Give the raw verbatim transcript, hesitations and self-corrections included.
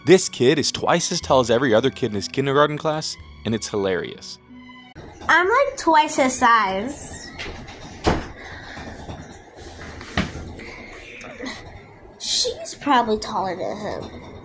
This kid is twice as tall as every other kid in his kindergarten class, and it's hilarious. I'm like twice his size. She's probably taller than him.